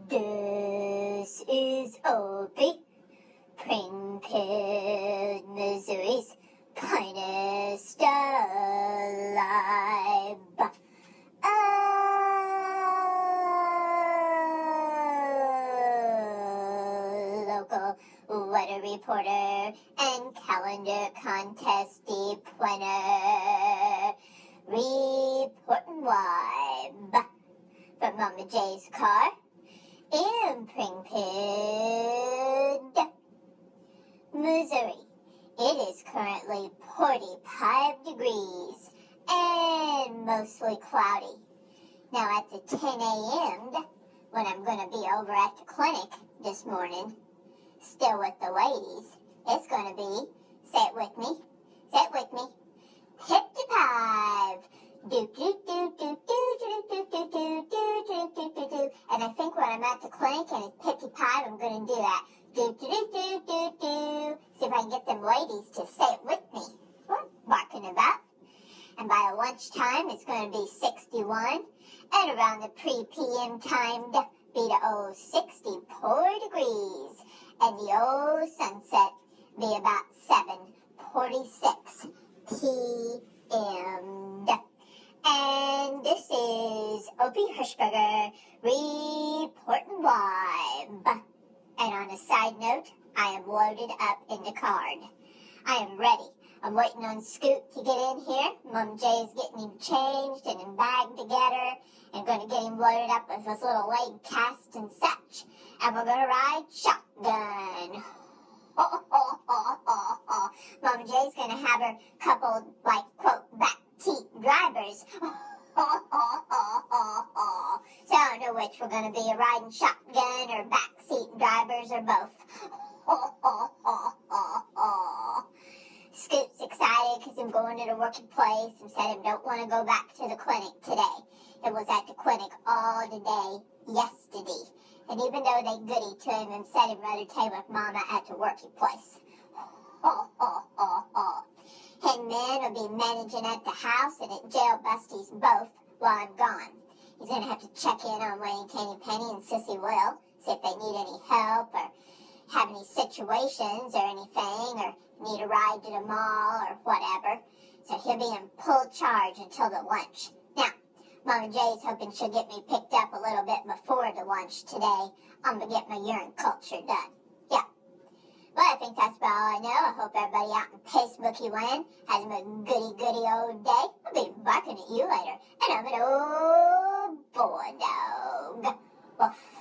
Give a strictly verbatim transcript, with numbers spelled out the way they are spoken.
This is Opie, Springfield, Missouri's finest alive. A local weather reporter and calendar contest deep winner, reporting live from Mama J's car in Springfield, Missouri. It is currently forty-five degrees and mostly cloudy. Now at the ten a m when I'm going to be over at the clinic this morning, still with the ladies, it's going to be, say it with me, say it with me, fifty-five. Do, do, do, do, do, do, do, do, do, do, do, do, do, do. And I think when I'm at the clinic and it's fifty-five, I'm going to do that. Do, do, do, do, do, do. See if I can get them ladies to say it with me. What I'm barking about. And by lunchtime, it's going to be sixty-one. And around the pre-P M time, be to oh sixty-four degrees. And the old sunset be about seven forty-six P M And this is Opie Hirschberger reporting live. And on a side note, I am loaded up in the card. I am ready. I'm waiting on Scoot to get in here. Mom Jay's getting him changed and him bagged together and going to get him loaded up with his little leg cast and such. And we're going to ride shotgun. Mama Jay's going to have her couple, like, quote, backseat drivers. So I don't know which we're going to be, a riding shotgun or backseat drivers or both. Scoot's excited because I'm going to the working place and said I don't want to go back to the clinic today. It was at the clinic all the day yesterday. And even though they goody to him and said he'd rather stay with Mama at the working place. And then will be managing at the house and at jail busties both while I'm gone. He's going to have to check in on Wayne, Candy Penny, and Sissy Will, see if they need any help or have any situations or anything, or need a ride to the mall or whatever. So he'll be in full charge until the lunch. Now, Mama Jay's hoping she'll get me picked up a little bit before the lunch today. I'm going to get my urine culture done. Yeah. Well, I think that's about all I know. I hope everybody out in Facebooky land has a goody goody old day. I'll be barking at you later. And I'm an old boy dog. Well,